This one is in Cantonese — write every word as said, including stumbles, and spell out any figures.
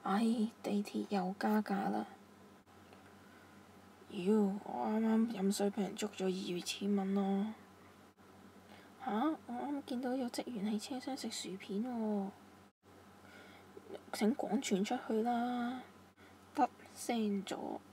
唉，地鐵又加價啦！妖，我啱啱飲水俾人捉咗二月千蚊咯！吓？我啱見到有職員喺車廂食薯片喎！請廣傳出去啦！得 send 咗。